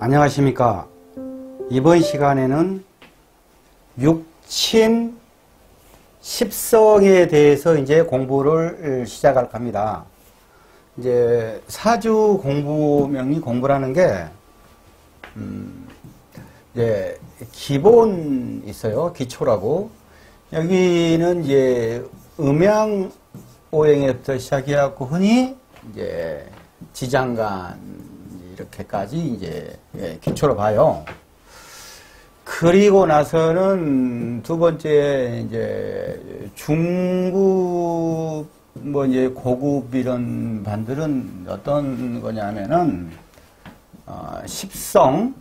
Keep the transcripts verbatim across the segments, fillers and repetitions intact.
안녕하십니까. 이번 시간에는 육친 십성에 대해서 이제 공부를 시작할 겁니다. 이제 사주 공부명이 공부라는 게, 음, 이제 기본 있어요. 기초라고. 여기는 이제 음양 오행에부터 시작해갖고 흔히 이제 지장간 이렇게까지 이제 예, 기초로 봐요. 그리고 나서는 두 번째 이제 중급 뭐 이제 고급 이런 반들은 어떤 거냐면은 어, 십성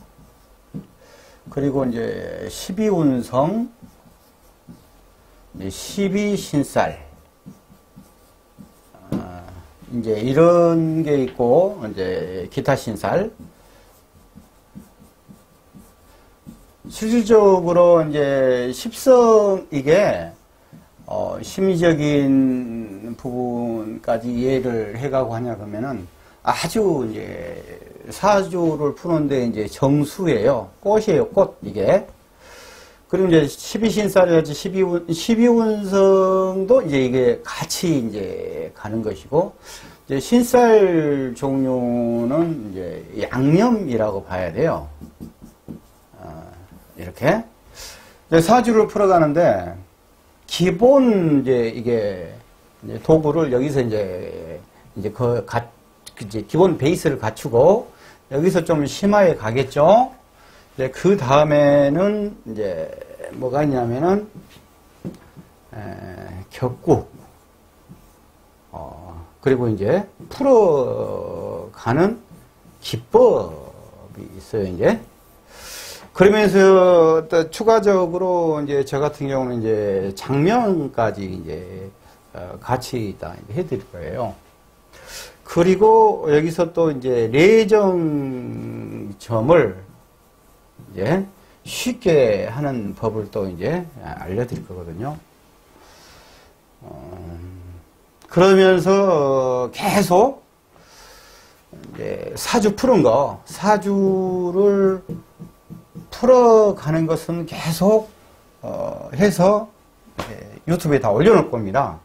그리고 이제 십이운성, 십이신살 이제 이런 게 있고, 이제 기타 신살. 실질적으로 이제 십성 이게 어, 심리적인 부분까지 이해를 해가고 하냐 그러면은 아주 이제 사주를 푸는데 이제 정수예요. 꽃이에요, 꽃 이게. 그리고 이제 십이신살이랄지 십이운, 십이운성도 이제 이게 같이 이제 가는 것이고, 이제 신살 종류는 이제 양념이라고 봐야 돼요. 어, 이렇게. 이제 사주를 풀어가는데, 기본 이제 이게 이제 도구를 여기서 이제, 이제 그, 가, 이제 기본 베이스를 갖추고, 여기서 좀 심화해 가겠죠? 이제 그 다음에는 이제 뭐가 있냐면은 에, 격구 어, 그리고 이제 풀어가는 기법이 있어요. 이제 그러면서 또 추가적으로 이제 저 같은 경우는 이제 장면까지 이제 어, 같이 다 해드릴 거예요. 그리고 여기서 또 이제 레정점을 이제 쉽게 하는 법을 또 이제 알려드릴 거거든요. 어, 그러면서 계속 이제 사주 푸는 거, 사주를 풀어가는 것은 계속 어, 해서 유튜브에 다 올려놓을 겁니다.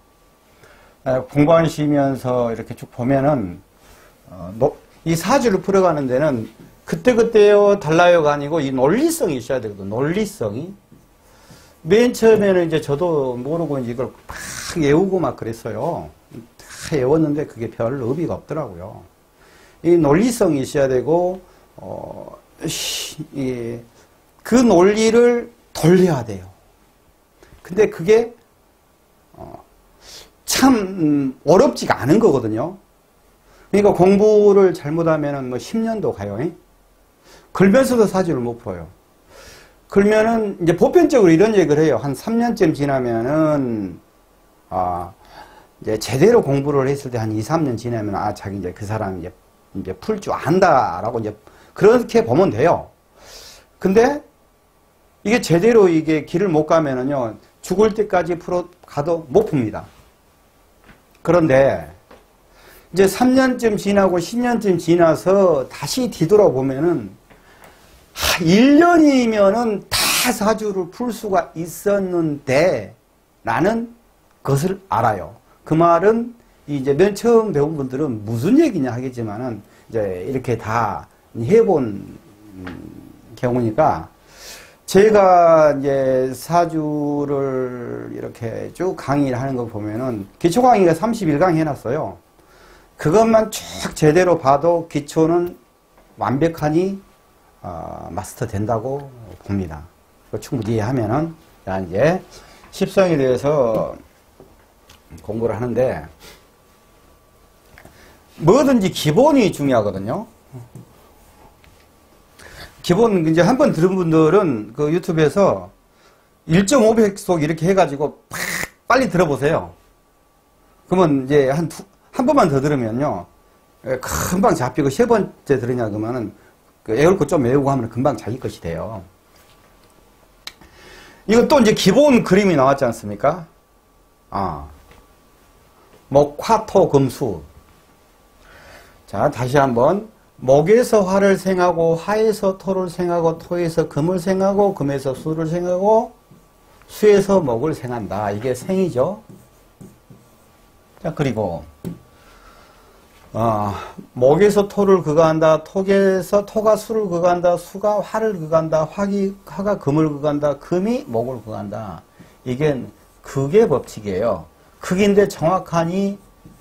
공부하시면서 이렇게 쭉 보면은 어, 노, 이 사주를 풀어가는 데는 그때그때요 달라요가 아니고 이 논리성이 있어야 되거든. 논리성이. 맨 처음에는 이제 저도 모르고 이제 이걸 막 외우고 막 그랬어요. 다 외웠는데 그게 별 의미가 없더라고요. 이 논리성이 있어야 되고, 어, 이, 그 논리를 돌려야 돼요. 근데 그게, 어, 참, 음, 어렵지가 않은 거거든요. 그러니까 공부를 잘못하면은 뭐 십 년도 가요. 잉? 걸면서도 사주를 못 풀어요. 그러면은 이제 보편적으로 이런 얘기를 해요. 한 삼 년쯤 지나면은 아 이제 제대로 공부를 했을 때 한 이, 삼 년 지나면 아 자기 이제 그 사람 이제 이제 풀 줄 안다라고 이제 그렇게 보면 돼요. 근데 이게 제대로 이게 길을 못 가면은요 죽을 때까지 풀어 가도 못 풉니다. 그런데 이제 삼 년쯤 지나고 십 년쯤 지나서 다시 뒤돌아보면은 일 년이면은 다 사주를 풀 수가 있었는데 라는 것을 알아요. 그 말은 이제 맨 처음 배운 분들은 무슨 얘기냐 하겠지만은 이제 이렇게 다 해본 경우니까 제가 이제 사주를 이렇게 쭉 강의를 하는 거 보면은 기초 강의가 삼십일 강 해놨어요. 그것만 쭉 제대로 봐도 기초는 완벽하니 어, 마스터 된다고 봅니다. 충분히 이해하면은 이제 십성에 대해서 공부를 하는데 뭐든지 기본이 중요하거든요. 기본 이제 한번 들은 분들은 그 유튜브에서 일 점 오 배속 이렇게 해가지고 팍 빨리 들어보세요. 그러면 이제 한 두, 한 번만 더 들으면요 금방 잡히고 세 번째 들으냐 그러면은 그 애울 거 좀 외우고 하면 금방 자기 것이 돼요. 이거 또 이제 기본 그림이 나왔지 않습니까? 아, 목, 화, 토, 금, 수. 자, 다시 한번 목에서 화를 생하고 화에서 토를 생하고 토에서 금을 생하고 금에서 수를 생하고 수에서 목을 생한다. 이게 생이죠. 자, 그리고 어, 목에서 토를 극한다. 토에서 토가 수를 극한다. 수가 화를 극한다. 화기, 화가 금을 극한다. 금이 목을 극한다. 이게 극의 법칙이에요. 극인데 정확하니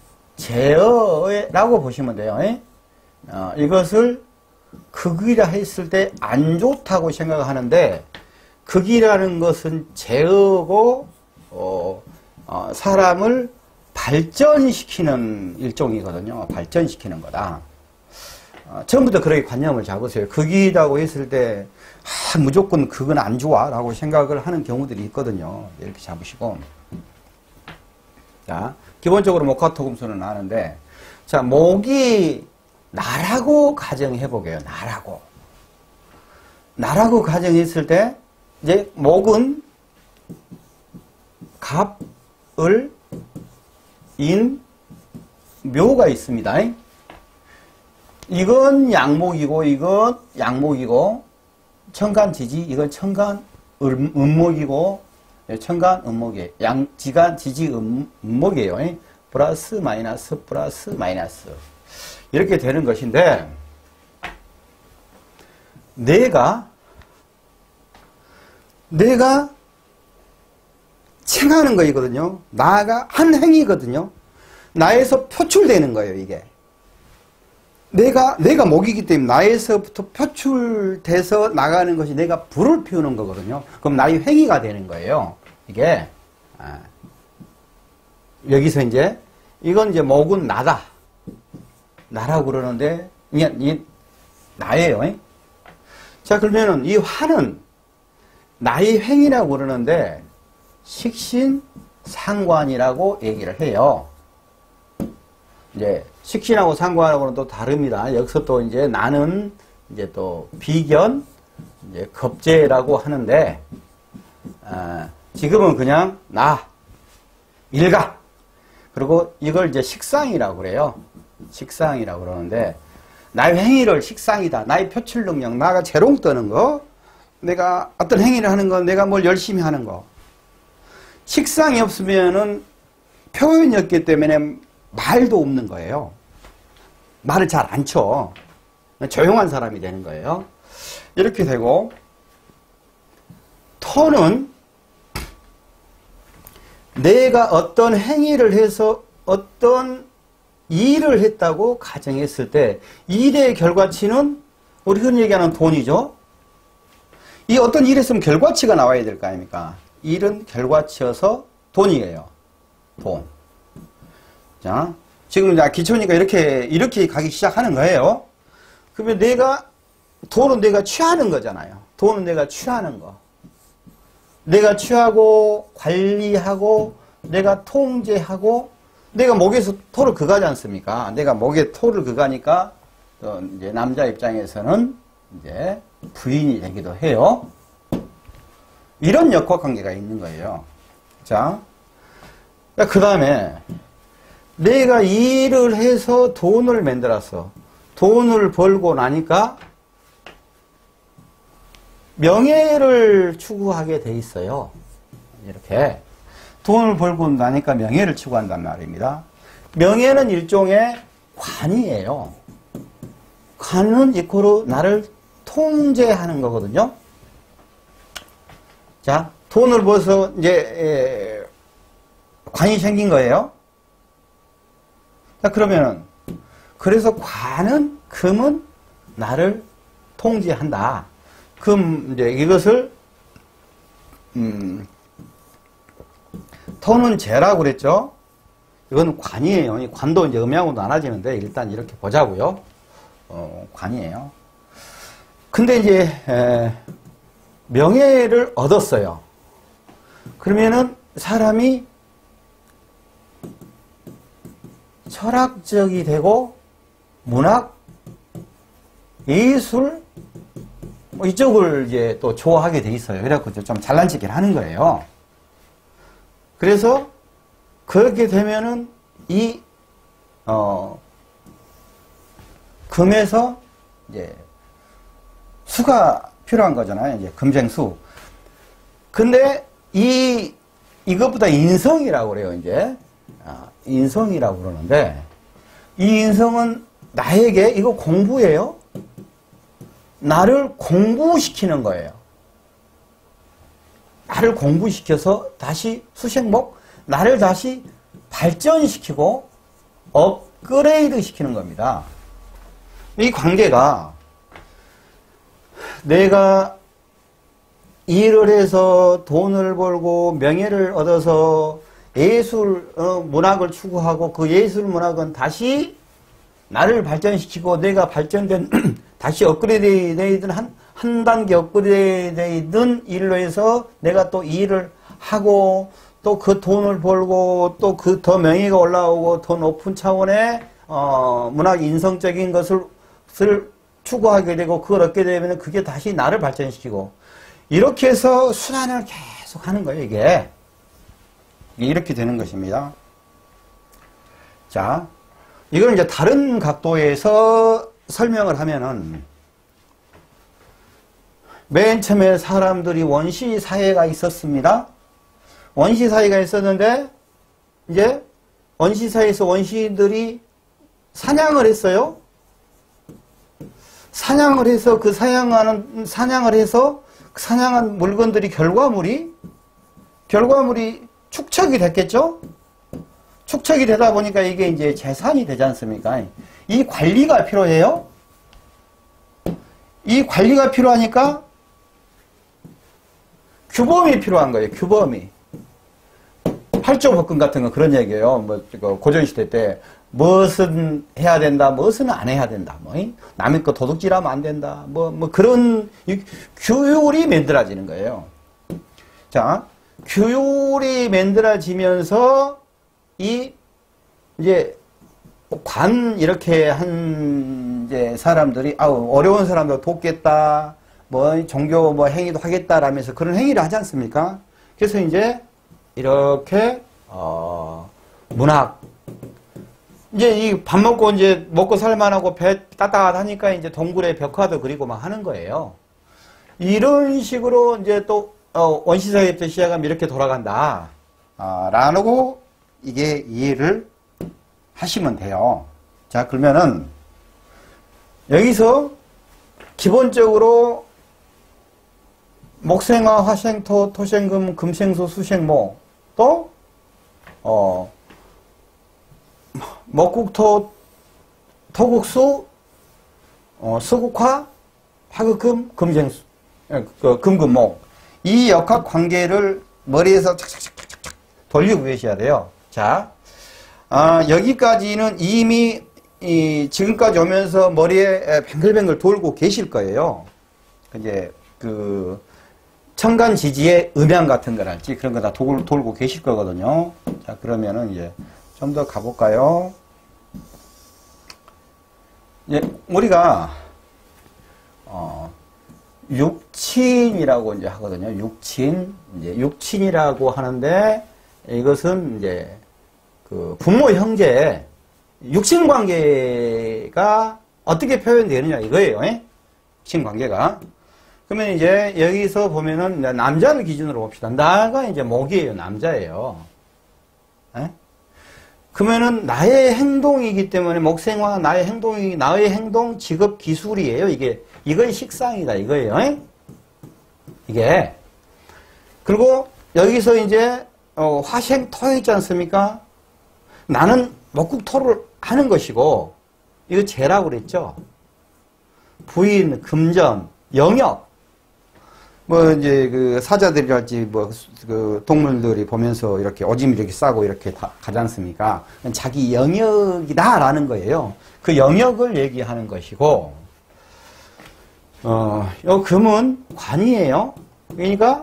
제어라고 보시면 돼요. 어, 이것을 극이라 했을 때 안 좋다고 생각하는데 극이라는 것은 제어고 어, 어, 사람을 발전시키는 일종이거든요. 발전시키는 거다. 어, 처음부터 그렇게 관념을 잡으세요. 극이라고 했을 때 아, 무조건 극은 안 좋아 라고 생각을 하는 경우들이 있거든요. 이렇게 잡으시고, 자, 기본적으로 목화토금수는 아는데, 자, 목이 나라고 가정해보게요. 나라고. 나라고 가정했을 때, 이제 목은 갑, 을, 인, 묘가 있습니다. 이건 양목이고, 이건 양목이고, 천간지지, 이건 천간 음, 음목이고, 천간 음목이에요. 양, 지간, 지지, 음, 음목이에요. 플러스, 마이너스, 플러스, 마이너스. 이렇게 되는 것인데, 내가, 내가 행하는 거이거든요. 나가 한 행위거든요. 나에서 표출되는 거예요, 이게. 내가, 내가 목이기 때문에 나에서부터 표출돼서 나가는 것이 내가 불을 피우는 거거든요. 그럼 나의 행위가 되는 거예요. 이게, 아. 여기서 이제, 이건 이제 목은 나다. 나라고 그러는데, 이, 이 나예요. 자, 그러면은 이 화는 나의 행위라고 그러는데, 식신 상관이라고 얘기를 해요. 이제 식신하고 상관하고는 또 다릅니다. 여기서 또 이제 나는 이제 또 비견, 이제 겁재라고 하는데, 아, 지금은 그냥 나, 일가. 그리고 이걸 이제 식상이라고 그래요. 식상이라고 그러는데, 나의 행위를 식상이다. 나의 표출 능력, 나가 재롱 떠는 거, 내가 어떤 행위를 하는 거, 내가 뭘 열심히 하는 거. 식상이 없으면은 표현이 없기 때문에 말도 없는 거예요. 말을 잘 안 쳐. 조용한 사람이 되는 거예요. 이렇게 되고, 토는 내가 어떤 행위를 해서 어떤 일을 했다고 가정했을 때 일의 결과치는 우리 흔히 얘기하는 돈이죠. 이 어떤 일을 했으면 결과치가 나와야 될 거 아닙니까? 일은 결과치여서 돈이에요. 돈. 자, 지금 이제 기초니까 이렇게, 이렇게 가기 시작하는 거예요. 그러면 내가, 돈은 내가 취하는 거잖아요. 돈은 내가 취하는 거. 내가 취하고, 관리하고, 내가 통제하고, 내가 목에서 토를 그가지 않습니까? 내가 목에 토를 그가니까, 또 이제 남자 입장에서는 이제 부인이 되기도 해요. 이런 역학관계가 있는 거예요. 자, 그 다음에 내가 일을 해서 돈을 만들어서 돈을 벌고 나니까 명예를 추구하게 돼 있어요. 이렇게 돈을 벌고 나니까 명예를 추구한단 말입니다. 명예는 일종의 관이에요. 관은 이코로 나를 통제하는 거거든요. 자, 돈을 벌어서 이제 에, 관이 생긴 거예요. 자, 그러면은 그래서 관은 금은 나를 통제한다. 금 이제 이것을 음, 토는 재라고 그랬죠. 이건 관이에요. 이 관도 이제 음양으로 나눠지는데 일단 이렇게 보자고요. 어, 관이에요. 근데 이제 에, 명예를 얻었어요. 그러면은 사람이 철학적이 되고 문학, 예술 뭐 이쪽을 이제 또 좋아하게 돼 있어요. 그래갖고 좀 잘난 척을 하는 거예요. 그래서 그렇게 되면은 이 어, 금에서 이제 수가 필요한 거잖아요. 이제 금생수. 근데 이 이것보다 인성이라고 그래요. 이제 아, 인성이라고 그러는데 이 인성은 나에게 이거 공부예요. 나를 공부시키는 거예요. 나를 공부시켜서 다시 수생목, 나를 다시 발전시키고 업그레이드 시키는 겁니다. 이 관계가 내가 일을 해서 돈을 벌고 명예를 얻어서 예술, 어, 문학을 추구하고 그 예술 문학은 다시 나를 발전시키고 내가 발전된 다시 업그레이드된 한, 한 단계 업그레이드된 일로 해서 내가 또 일을 하고 또 그 돈을 벌고 또 그 더 명예가 올라오고 더 높은 차원의 어, 문학 인성적인 것을 추구하게 되고 그걸 얻게 되면 그게 다시 나를 발전시키고 이렇게 해서 순환을 계속 하는 거예요. 이게 이렇게 되는 것입니다. 자, 이걸 이제 다른 각도에서 설명을 하면은 맨 처음에 사람들이 원시 사회가 있었습니다. 원시 사회가 있었는데 이제 원시 사회에서 원시들이 사냥을 했어요. 사냥을 해서 그 사냥하는 사냥을 해서 그 사냥한 물건들이 결과물이 결과물이 축적이 됐겠죠? 축적이 되다 보니까 이게 이제 재산이 되지 않습니까? 이 관리가 필요해요. 이 관리가 필요하니까 규범이 필요한 거예요. 규범이. 팔조법권 같은 건 그런 얘기예요. 뭐 고전시대 때 무엇은 해야 된다, 무엇은 안 해야 된다. 뭐 남의 거 도둑질하면 안 된다. 뭐 뭐 그런 규율이 만들어지는 거예요. 자, 규율이 만들어지면서 이 이제 관 이렇게 한 이제 사람들이 아우 어려운 사람도 돕겠다. 뭐 종교 뭐 행위도 하겠다라면서 그런 행위를 하지 않습니까? 그래서 이제 이렇게 어 문학 이제 이 밥 먹고 이제 먹고 살만하고 배 따뜻하니까 이제 동굴에 벽화도 그리고 막 하는 거예요. 이런 식으로 이제 또 어, 원시사회부터 시작하면 이렇게 돌아간다. 아, 라고 이게 이해를 하시면 돼요. 자, 그러면은 여기서 기본적으로 목생화, 화생토, 토생금, 금생소, 수생모 또 어, 목국토, 토국수, 어, 수국화, 화극금, 금생수, 그, 금금목 이 역학 관계를 머리에서 착착착착착 돌리고 계셔야 돼요. 자, 아, 여기까지는 이미 이, 지금까지 오면서 머리에 뱅글뱅글 돌고 계실 거예요. 이제 그 청간지지의 음향 같은 거랄지 그런 거 다 돌고 계실 거거든요. 자, 그러면은 이제 좀 더 가볼까요? 예, 우리가 어, 육친이라고 이제 하거든요. 육친, 이제 육친이라고 하는데 이것은 이제 그 부모 형제 육친 관계가 어떻게 표현되느냐 이거예요. 예? 육친 관계가. 그러면 이제 여기서 보면은 남자를 기준으로 봅시다. 나가 이제 목이에요. 남자예요. 예? 그러면은 나의 행동이기 때문에 목생화 나의 행동이 나의 행동 직업 기술이에요. 이게 이건 식상이다 이거예요. 에? 이게 그리고 여기서 이제 어, 화생토 있지 않습니까? 나는 목국토를 하는 것이고 이거 재라고 그랬죠. 부인, 금전, 영역 뭐 이제 그 사자들이랄지 뭐 그 동물들이 보면서 이렇게 오줌 이렇게 싸고 이렇게 다 가지 않습니까? 자기 영역이다라는 거예요. 그 영역을 얘기하는 것이고, 어, 요 금은 관이에요. 그러니까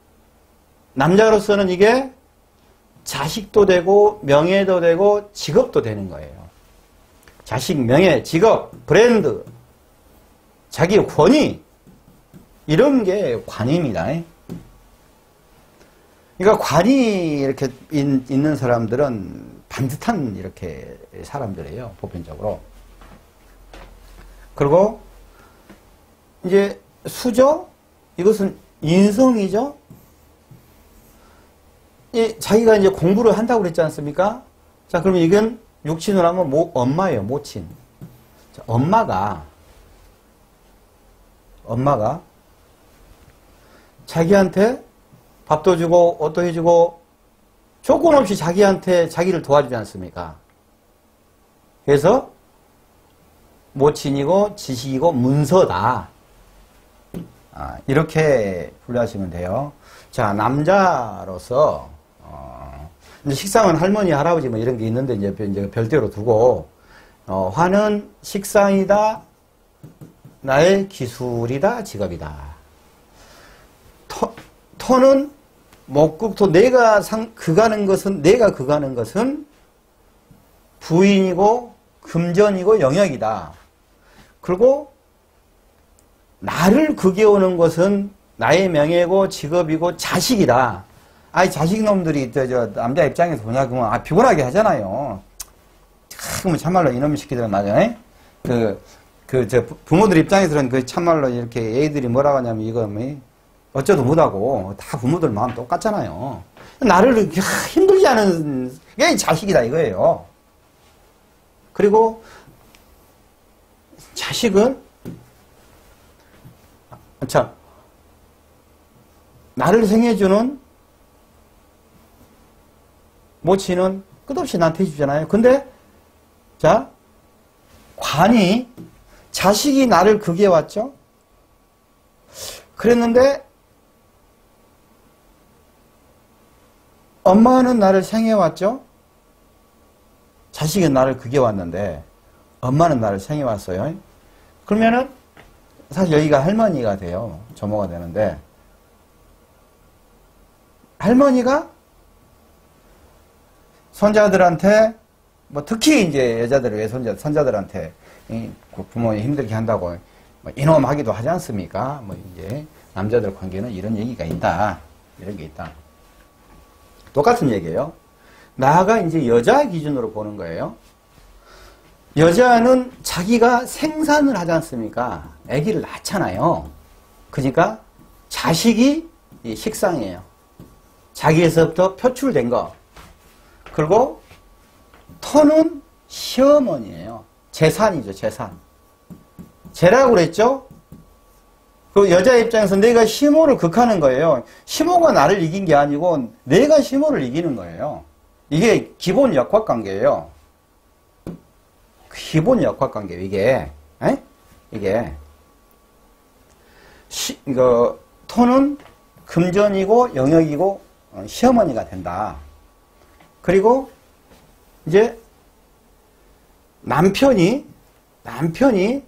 남자로서는 이게 자식도 되고 명예도 되고 직업도 되는 거예요. 자식, 명예, 직업, 브랜드, 자기 권위 이런 게 관입니다. 그러니까 관이 이렇게 있는 사람들은 반듯한 이렇게 사람들이에요. 보편적으로. 그리고 이제 수죠? 이것은 인성이죠? 이 자기가 이제 공부를 한다고 그랬지 않습니까? 자, 그러면 이건 육친으로 하면 모, 엄마예요, 모친. 자, 엄마가, 엄마가 자기한테 밥도 주고, 옷도 해주고, 조건 없이 자기한테 자기를 도와주지 않습니까? 그래서 모친이고, 지식이고, 문서다. 아, 이렇게 분류하시면 돼요. 자, 남자로서, 어, 이제 식상은 할머니, 할아버지 뭐 이런 게 있는데 이제, 이제 별도로 두고, 어, 화는 식상이다, 나의 기술이다, 직업이다. 터, 터는 목국토, 내가 상, 그가는 것은, 내가 그가는 것은 부인이고, 금전이고, 영역이다. 그리고, 나를 극에오는 것은 나의 명예고 직업이고 자식이다. 아이 자식 놈들이 저, 저 남자 입장에서 보냐 그러면 아 피곤하게 하잖아요. 참 참말로 이놈의 새끼들은 맞아. 그 그 저 부모들 입장에서는 그 참말로 이렇게 애들이 뭐라고 하냐면 이거 뭐 어쩌도 못하고 다 부모들 마음 똑같잖아요. 나를 이렇게 힘들게 하는 게 자식이다 이거예요. 그리고 자식은 자, 나를 생해주는 모친은 끝없이 나한테 해주잖아요. 근데, 자, 관이, 자식이 나를 극에 왔죠? 그랬는데, 엄마는 나를 생해왔죠? 자식은 나를 극에 왔는데, 엄마는 나를 생해왔어요. 그러면은, 사실 여기가 할머니가 돼요. 조모가 되는데 할머니가 손자들한테 뭐 특히 이제 여자들을 위해 손자, 손자들한테 부모님 힘들게 한다고 뭐 이놈 하기도 하지 않습니까? 뭐 이제 남자들 관계는 이런 얘기가 있다. 이런 게 있다. 똑같은 얘기예요. 나아가 이제 여자 기준으로 보는 거예요. 여자는 자기가 생산을 하지 않습니까? 아기를 낳잖아요. 그러니까 자식이 식상이에요. 자기에서부터 표출된 거. 그리고 터는 시어머니예요. 재산이죠, 재산. 재라고 그랬죠? 그 여자 입장에서 내가 시모를 극하는 거예요. 시모가 나를 이긴 게 아니고 내가 시모를 이기는 거예요. 이게 기본 역학관계예요. 기본 역학관계 이게 에? 이게 시, 이거 토는 금전이고 영역이고 어, 시어머니가 된다. 그리고 이제 남편이 남편이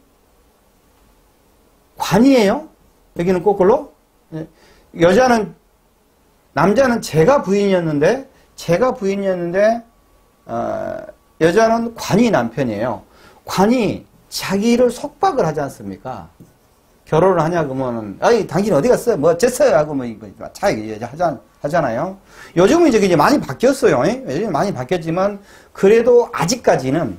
관이에요. 여기는 거꾸로 여자는 남자는 제가 부인이었는데 제가 부인이었는데 어, 여자는 관이 남편이에요. 관이 자기를 속박을 하지 않습니까? 결혼을 하냐 그러면은 아이 당신 어디 갔어요? 뭐 어쨌어요? 하고 뭐 이거 차이 하자 하잖아요. 요즘은 이제 이제 많이 바뀌었어요. 요즘 많이 바뀌었지만 그래도 아직까지는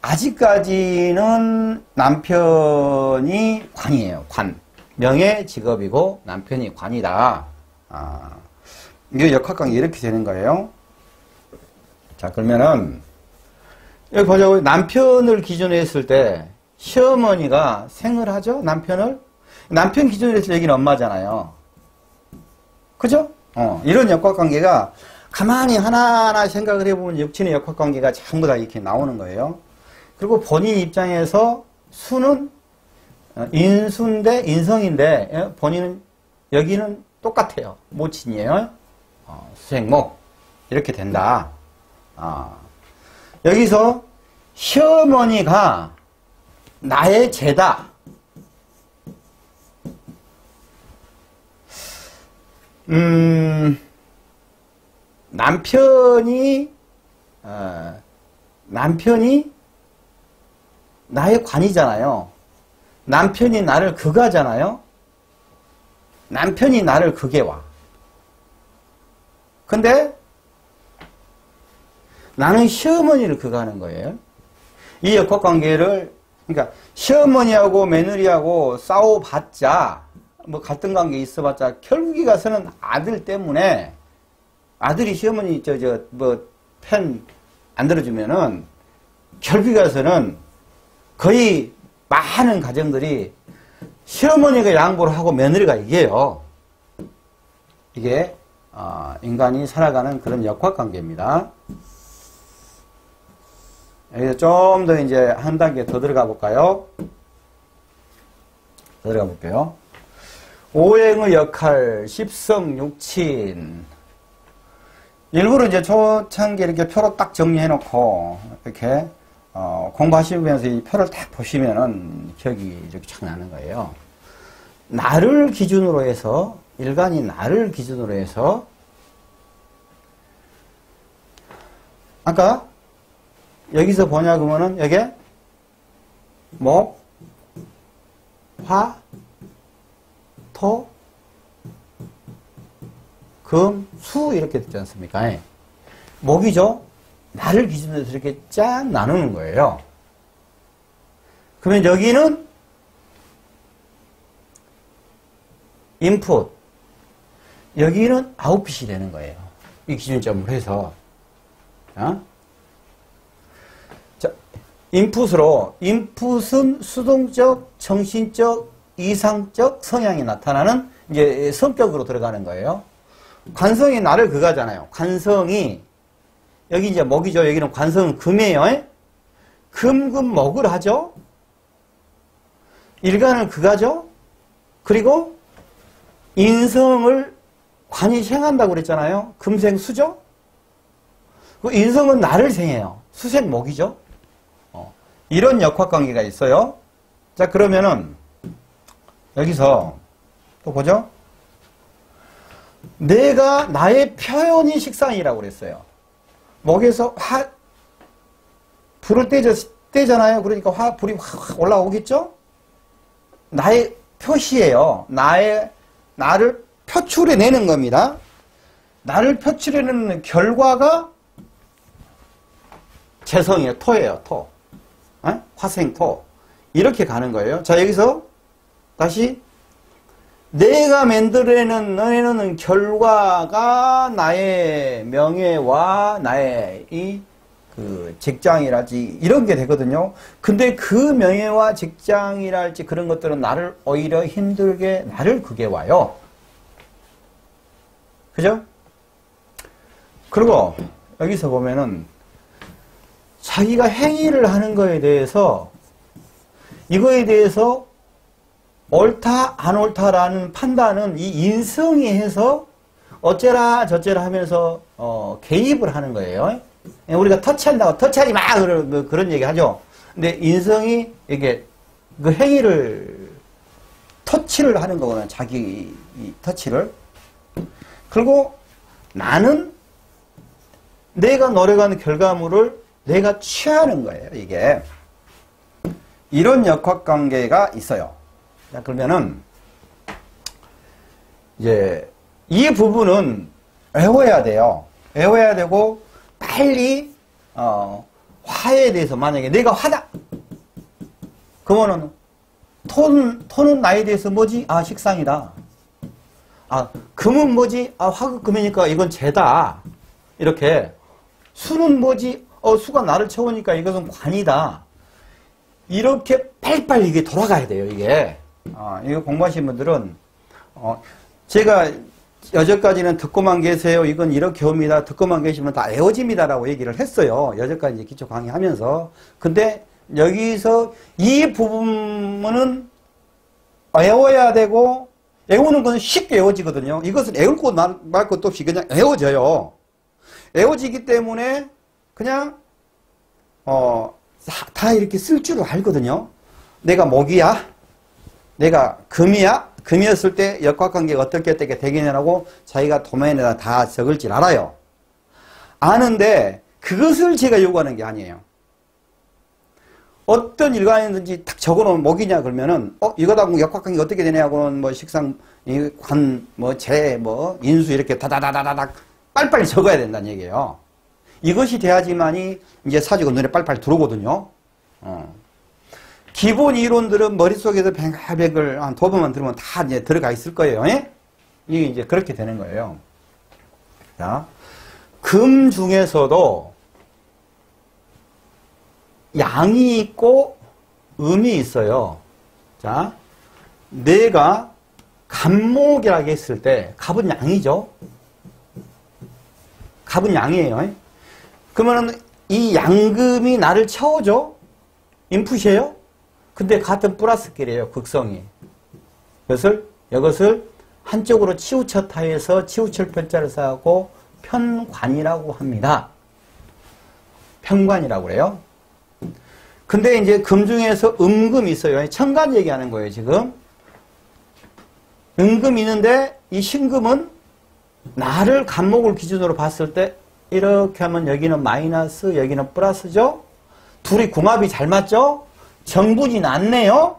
아직까지는 남편이 관이에요. 관 명예 직업이고 남편이 관이다. 아 이게 역학관계 이렇게 되는 거예요. 자 그러면은. 여기 보자고요. 남편을 기준으로 했을 때 시어머니가 생을 하죠? 남편을? 남편 기준으로 했을 때 여기는 엄마잖아요. 그죠? 어, 이런 역학관계가 가만히 하나하나 생각을 해보면 육친의 역학관계가 전부 다 이렇게 나오는 거예요. 그리고 본인 입장에서 수는 인수인데 인성인데 본인은 여기는 똑같아요. 모친이에요. 어, 수생목 이렇게 된다. 아. 여기서 시어머니가 나의 죄다. 음, 남편이, 어, 남편이 나의 관이잖아요. 남편이 나를 극하잖아요. 남편이 나를 극에 와. 근데 나는 시어머니를 극하는 거예요. 이 역학관계를 그러니까 시어머니하고 며느리하고 싸워봤자 뭐 갈등 관계 있어봤자 결국에 가서는 아들 때문에 아들이 시어머니 저 저 뭐 편 안 들어주면은 결국에 가서는 거의 많은 가정들이 시어머니가 양보를 하고 며느리가 이겨요. 이게 어, 인간이 살아가는 그런 역학관계입니다. 여기서 좀 더 이제 한 단계 더 들어가 볼까요? 더 들어가 볼게요. 오행의 역할, 십성육친. 일부러 이제 초창기 이렇게 표로 딱 정리해 놓고, 이렇게, 어, 공부하시면서 이 표를 딱 보시면은 기억이 이렇게 착 나는 거예요. 나를 기준으로 해서, 일간이 나를 기준으로 해서, 아까, 여기서 보냐 그러면은, 여기에, 목, 화, 토, 금, 수 이렇게 됐지 않습니까? 목이죠? 나를 기준으로 해서 이렇게 짠 나누는 거예요. 그러면 여기는 인풋, 여기는 아웃풋이 되는 거예요. 이 기준점으로 해서. 어? 자, 인풋으로, 인풋은 수동적, 정신적, 이상적 성향이 나타나는 이제 성격으로 들어가는 거예요. 관성이 나를 그가잖아요. 관성이 여기 이제 목이죠. 여기는 관성은 금이에요. 금금목을 하죠. 일간은 그가죠. 그리고 인성을 관이 생한다고 그랬잖아요. 금생수죠. 그 인성은 나를 생해요. 수생목이죠. 어, 이런 역학관계가 있어요. 자, 그러면은 여기서 또 보죠. 내가 나의 표현이 식상이라고 그랬어요. 목에서 화 불을 떼져, 떼잖아요. 그러니까 화 불이 확 올라오겠죠. 나의 표시예요. 나의 나를 표출해내는 겁니다. 나를 표출해내는 결과가 재성이에요. 토예요. 토. 어? 화생토. 이렇게 가는 거예요. 자, 여기서 다시 내가 만들어내는 너네는 결과가 나의 명예와 나의 이 그 직장이랄지 이런 게 되거든요. 근데 그 명예와 직장이랄지 그런 것들은 나를 오히려 힘들게 나를 그게 와요. 그죠? 그리고 여기서 보면은 자기가 행위를 하는 거에 대해서 이거에 대해서 옳다 안 옳다라는 판단은 이 인성이 해서 어째라 저째라 하면서 어, 개입을 하는 거예요. 우리가 터치한다고 터치하지 마 그런, 뭐 그런 얘기 하죠. 근데 인성이 이게 그 행위를 터치를 하는 거구나. 자기 이 터치를. 그리고 나는 내가 노력하는 결과물을 내가 취하는 거예요. 이게 이런 역학관계가 있어요. 자, 그러면은 이제 이 부분은 외워야 돼요. 외워야 되고 빨리 어, 화에 대해서 만약에 내가 화다. 그러면은 토는 토는 나에 대해서 뭐지? 아, 식상이다. 아, 금은 뭐지? 아, 화극금이니까 이건 재다. 이렇게 수는 뭐지? 어, 수가 나를 채우니까 이것은 관이다. 이렇게 빨리빨리 이게 돌아가야 돼요. 이게. 어, 이거 공부하신 분들은, 어, 제가 여기까지는 듣고만 계세요. 이건 이렇게 옵니다. 듣고만 계시면 다 외워집니다라고 얘기를 했어요. 여기까지 이제 기초 강의하면서. 근데 여기서 이 부분은 외워야 되고, 외우는 건 쉽게 외워지거든요. 이것은 외울 것 말 것도 없이 그냥 외워져요. 외워지기 때문에 그냥, 어, 다 이렇게 쓸 줄을 알거든요. 내가 목이야? 내가 금이야? 금이었을 때 역학관계가 어떻게 어떻게 되겠냐고 자기가 도면에다 다 적을 줄 알아요. 아는데 그것을 제가 요구하는 게 아니에요. 어떤 일간이든지 딱 적어놓으면 목이냐 그러면은 어 이거다 뭐 역학관계 어떻게 되냐고는 뭐 식상 관 뭐 재 뭐 인수 이렇게 다다다다다닥 빨리빨리 적어야 된다는 얘기예요. 이것이 돼야지만이 이제 사주가 눈에 빨리빨리 들어오거든요. 어. 기본 이론들은 머릿속에서 뱅글뱅글 한 두 번만 들으면 다 이제 들어가 있을 거예요. 예? 이게 이제 그렇게 되는 거예요. 자, 금 중에서도 양이 있고 음이 있어요. 자, 내가 갑목이라고 했을 때 갑은 양이죠. 갑은 양이에요. 그러면 이 양금이 나를 채워줘. 인풋이에요. 근데 같은 플러스끼리예요. 극성이. 이것을 이것을 한쪽으로 치우쳤다 해서 치우칠 편자를 써갖고 편관이라고 합니다. 편관이라고 그래요. 근데 이제 금 중에서 음금이 있어요. 천간 얘기하는 거예요, 지금. 음금이 있는데 이 신금은 나를 간목을 기준으로 봤을 때 이렇게 하면 여기는 마이너스, 여기는 플러스죠? 둘이 궁합이 잘 맞죠? 정분이 낮네요?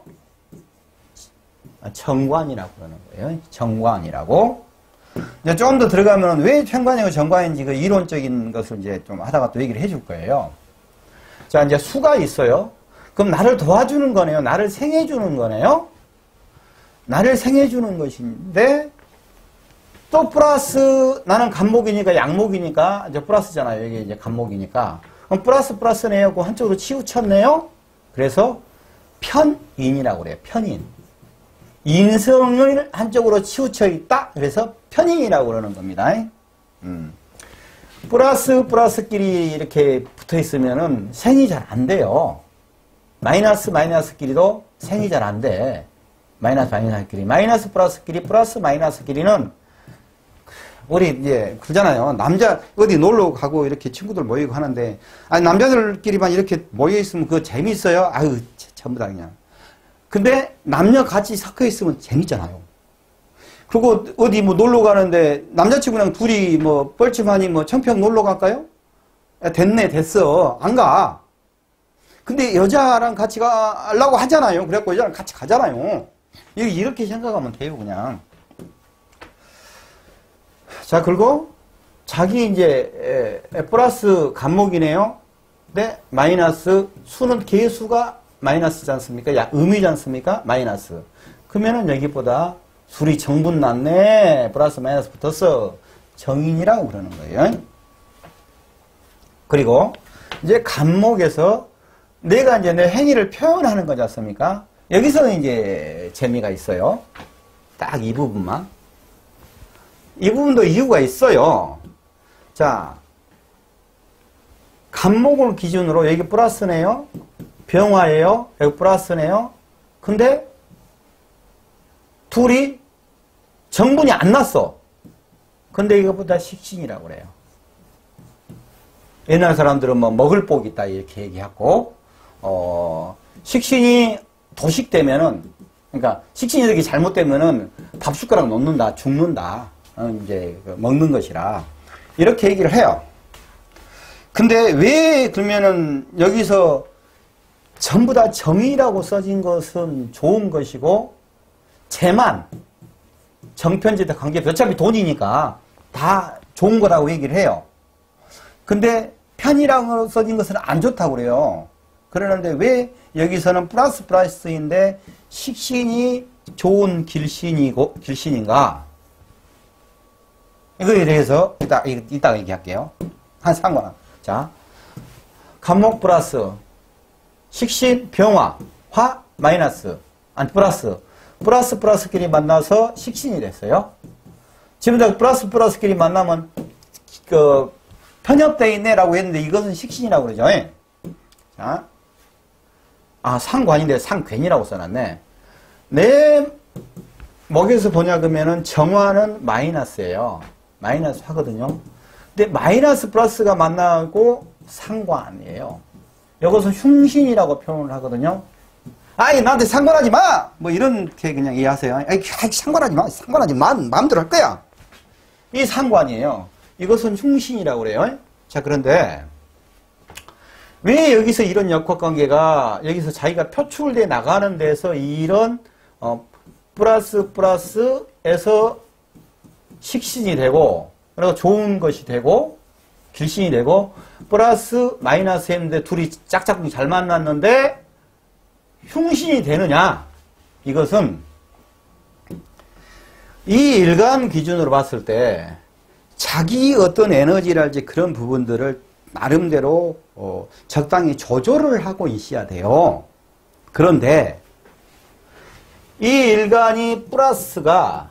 정관이라고 그러는 거예요. 정관이라고. 이제 조금 더 들어가면 왜 편관이고 정관인지 그 이론적인 것을 이제 좀 하다가 또 얘기를 해줄 거예요. 자, 이제 수가 있어요. 그럼 나를 도와주는 거네요. 나를 생해주는 거네요. 나를 생해주는 것인데, 또 플러스, 나는 간목이니까 양목이니까, 이제 플러스잖아요. 여기 이제 간목이니까. 그럼 플러스 플러스네요. 그 한쪽으로 치우쳤네요. 그래서 편인이라고 그래요. 편인. 인성을 한쪽으로 치우쳐 있다. 그래서 편인이라고 그러는 겁니다. 음. 플러스 플러스끼리 이렇게 붙어 있으면은 생이 잘 안 돼요. 마이너스 마이너스끼리도 생이 잘 안 돼. 마이너스 마이너스끼리. 마이너스 플러스끼리 플러스 마이너스끼리는 우리 이제 그러잖아요. 남자 어디 놀러 가고 이렇게 친구들 모이고 하는데 아니 남자들끼리만 이렇게 모여 있으면 그거 재밌어요. 아유 전부 다 그냥. 근데 남녀 같이 섞여 있으면 재밌잖아요. 그리고 어디 뭐 놀러 가는데 남자친구랑 둘이 뭐 뻘쭘하니 뭐 청평 놀러 갈까요? 야, 됐네 됐어 안 가. 근데 여자랑 같이 가려고 하잖아요. 그래갖고 여자랑 같이 가잖아요. 이렇게 생각하면 돼요 그냥. 자, 그리고 자기 이제 에, 플러스 간목이네요. 네, 마이너스 수는 개수가 마이너스지 않습니까? 야, 음이지 않습니까? 마이너스. 그러면은 여기보다 둘이 정분 났네. 플러스 마이너스 붙어서 정인이라고 그러는 거예요. 그리고 이제 간목에서 내가 이제 내 행위를 표현하는 거지 않습니까? 여기서는 이제 재미가 있어요. 딱 이 부분만. 이 부분도 이유가 있어요. 자, 간목을 기준으로 여기 플러스네요. 병화예요. 여기 플러스네요. 근데 둘이 정분이 안 났어. 근데 이것보다 식신이라고 그래요. 옛날 사람들은 뭐 먹을 복이 있다 이렇게 얘기하고 어, 식신이 도식되면은 그러니까 식신이 이렇게 잘못되면은 밥 숟가락 놓는다, 죽는다. 어, 이제 먹는 것이라 이렇게 얘기를 해요. 근데 왜 그러면은 여기서 전부 다 정의라고 써진 것은 좋은 것이고 재만 정편지대 관계 어차피 돈이니까 다 좋은 거라고 얘기를 해요. 근데 편이라고 써진 것은 안 좋다고 그래요. 그러는데 왜 여기서는 플러스 플러스인데 식신이 좋은 길신이고 길신인가? 이거에 대해서 이따, 이따가 얘기할게요. 한 상관. 자, 간목 플러스, 식신, 병화, 화, 마이너스, 아니, 플러스. 플러스 플러스끼리 만나서 식신이 됐어요. 지금 플러스 플러스끼리 만나면, 그, 편협되어 있네라고 했는데 이것은 식신이라고 그러죠. 자, 아, 상관인데 상괴이라고 써놨네. 내 목에서 보냐 그러면은 정화는 마이너스예요. 마이너스 하거든요. 근데 마이너스 플러스가 만나고 상관이에요. 이것은 흉신이라고 표현을 하거든요. 아이 나한테 상관하지 마! 뭐 이렇게 그냥 이해하세요. 아이 상관하지 마. 상관하지 마. 마음대로 할 거야. 이 상관이에요. 이것은 흉신이라고 그래요. 자, 그런데 왜 여기서 이런 역학관계가 여기서 자기가 표출돼 나가는 데서 이런 어, 플러스 플러스에서 식신이 되고 그리고 좋은 것이 되고 길신이 되고 플러스 마이너스 했는데 둘이 짝짝꿍 잘 만났는데 흉신이 되느냐? 이것은 이 일간 기준으로 봤을 때 자기 어떤 에너지랄지 그런 부분들을 나름대로 어, 적당히 조절을 하고 있어야 돼요. 그런데 이 일간이 플러스가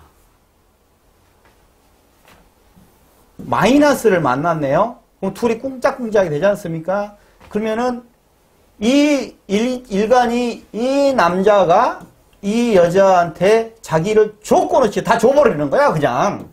마이너스를 만났네요. 그럼 둘이 꿍짝꿍짝이 되지 않습니까? 그러면은 이 일, 일간이 이 남자가 이 여자한테 자기를 조건 없이 다 줘버리는 거야, 그냥.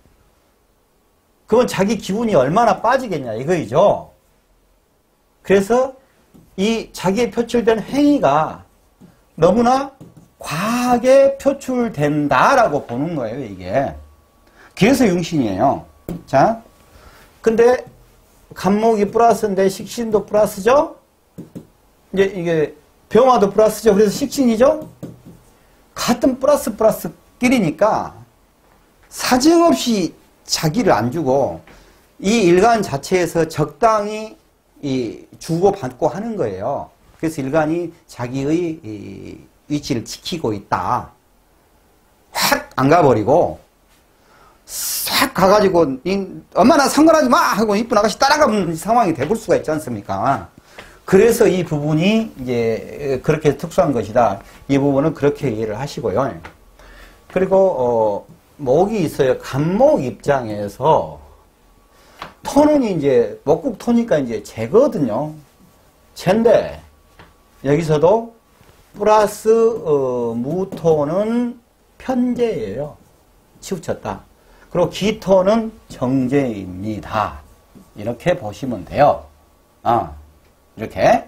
그건 자기 기분이 얼마나 빠지겠냐, 이거이죠. 그래서 이 자기의 표출된 행위가 너무나 과하게 표출된다라고 보는 거예요, 이게. 그래서 융신이에요. 자, 근데 간목이 플러스인데 식신도 플러스죠? 이제 이게 병화도 플러스죠. 그래서 식신이죠? 같은 플러스 플러스끼리니까 사정없이 자기를 안 주고 이 일간 자체에서 적당히 이 주고받고 하는 거예요. 그래서 일간이 자기의 이 위치를 지키고 있다. 확 안 가버리고 싹 가가지고 엄마 나 상관하지 마 하고 이쁜 아가씨 따라가는 상황이 돼볼 수가 있지 않습니까? 그래서 이 부분이 이제 그렇게 특수한 것이다. 이 부분은 그렇게 이해를 하시고요. 그리고 어 목이 있어요. 간목 입장에서 토는 이제 목국 토니까 이제 재거든요. 재인데 여기서도 플러스 어, 무토는 편재예요. 치우쳤다. 그리고 기토는 정재입니다. 이렇게 보시면 돼요. 아, 이렇게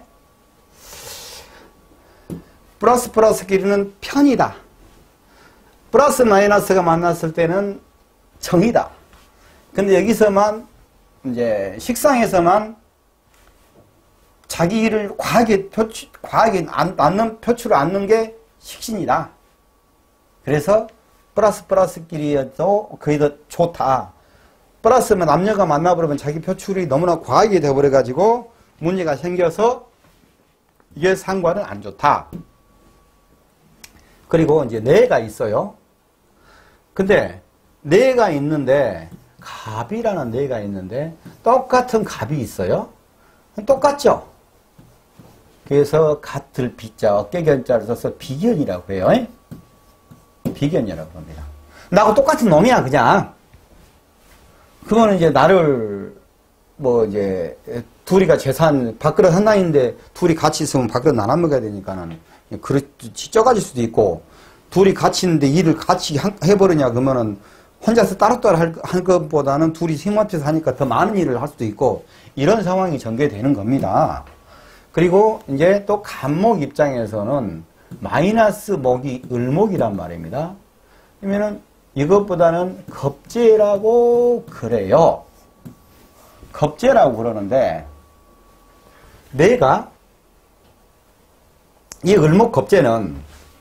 플러스 플러스끼리는 편이다. 플러스 마이너스가 만났을 때는 정이다. 근데 여기서만 이제 식상에서만 자기를 과하게 표출, 과하게 않는 표출을 않는 게 식신이다. 그래서 플러스 플러스끼리도 거의 더 좋다. 플러스면 남녀가 만나버리면 자기 표출이 너무나 과하게 돼버려가지고 문제가 생겨서 이게 상관은 안 좋다. 그리고 이제 뇌가 있어요. 근데 뇌가 있는데 갑이라는 뇌가 있는데 똑같은 갑이 있어요. 똑같죠. 그래서 같을 비자 어깨견자를 써서 비견이라고 해요. 비견이라고 합니다. 나하고 똑같은 놈이야 그냥. 그거는 이제 나를 뭐 이제 둘이가 재산 밥그릇 하나인데 둘이 같이 있으면 밥그릇 나눠 먹어야 되니까는 그릇이 쪄가질 수도 있고, 둘이 같이 있는데 일을 같이 해버리냐 그러면은 혼자서 따로따로 할, 할 것보다는 둘이 힘 합쳐서 하니까 더 많은 일을 할 수도 있고, 이런 상황이 전개되는 겁니다. 그리고 이제 또 간목 입장에서는 마이너스 목이 을목이란 말입니다. 그러면은 이것보다는 겁재라고 그래요. 겁재라고 그러는데, 내가 이 을목 겁재는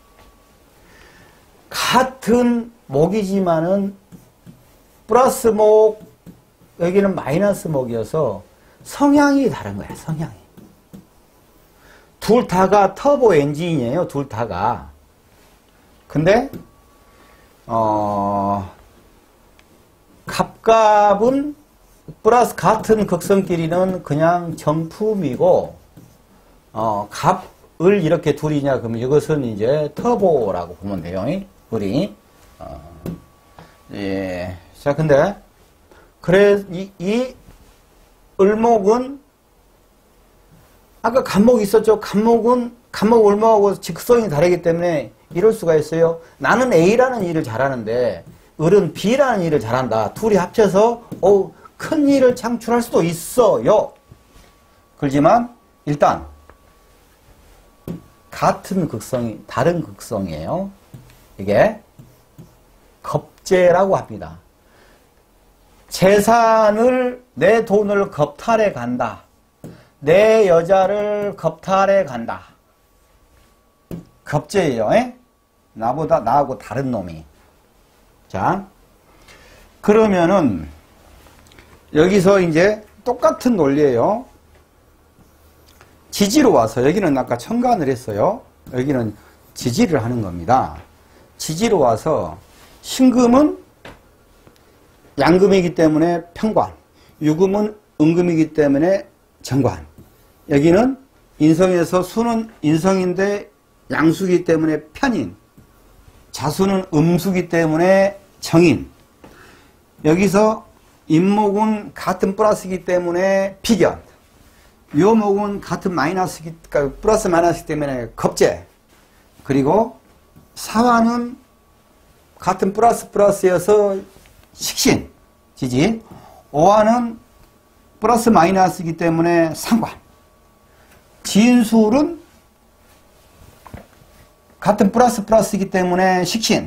같은 목이지만은 플러스 목, 여기는 마이너스 목이어서 성향이 다른 거야, 성향이. 둘 다가 터보 엔진이에요, 둘 다가. 근데, 어, 갑갑은 플러스 같은 극성끼리는 그냥 정품이고, 어, 갑을 이렇게 둘이냐, 그러면 이것은 이제 터보라고 보면 돼요, 우리. 어, 예. 자, 근데, 그래, 이, 이 을목은, 아까 간목이 있었죠? 간목은, 간목 을목하고 직성이 다르기 때문에 이럴 수가 있어요. 나는 A라는 일을 잘하는데, 을은 B라는 일을 잘한다. 둘이 합쳐서, 어 큰 일을 창출할 수도 있어요. 그렇지만, 일단, 같은 극성이, 다른 극성이에요. 이게, 겁재라고 합니다. 재산을, 내 돈을 겁탈해 간다. 내 여자를 겁탈해 간다. 겁재예요. 에? 나보다, 나하고 다른 놈이. 자, 그러면은, 여기서 이제 똑같은 논리예요. 지지로 와서, 여기는 아까 천간을 했어요. 여기는 지지를 하는 겁니다. 지지로 와서 신금은 양금이기 때문에 편관, 유금은 음금이기 때문에 정관. 여기는 인성에서 수는 인성인데 양수이기 때문에 편인, 자수는 음수이기 때문에 정인. 여기서 임목은 같은 플러스이기 때문에 비견, 묘목은 같은 마이너스이기, 그러니까 플러스 마이너스이기 때문에 겁재. 그리고 사화는 같은 플러스 플러스여서 식신, 지지. 오화는 플러스 마이너스이기 때문에 상관. 진술은 같은 플러스 플러스이기 때문에 식신.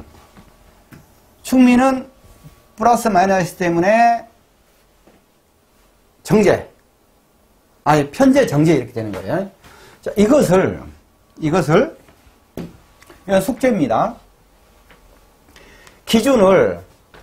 충미는 플러스 마이너스 때문에 정제. 아니, 편제, 정제 이렇게 되는 거예요. 자, 이것을, 이것을, 이건 숙제입니다. 기준을,